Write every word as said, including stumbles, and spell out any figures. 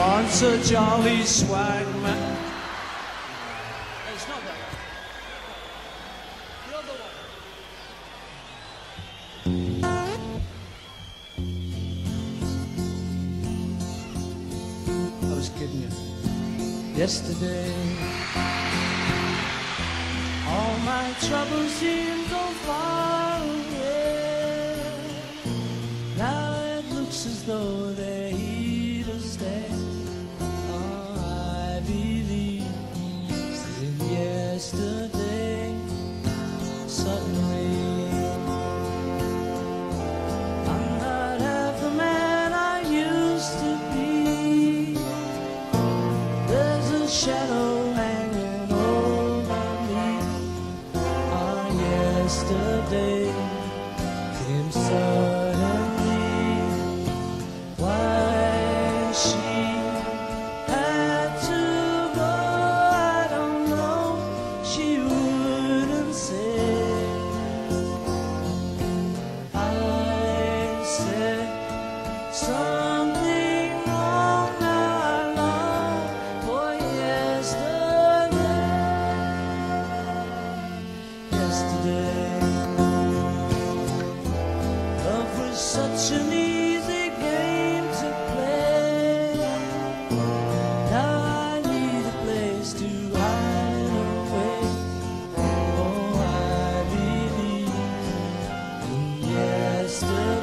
once a jolly swagman. It's not that one. The other one. I was kidding you. Yesterday, all my troubles seem so far away. Now it looks as though they're here to stay. Oh, I believe in yesterday. Suddenly, I'm not half the man I used to be. There's a shadow hanging over me. Ah, yesterday came suddenly. Why she had to go, I don't know. She wouldn't say. I said something wrong. Now I long for yesterday. Yesterday, love was such an easy game to play. Now I need a place to hide away. Oh, I believe in yesterday.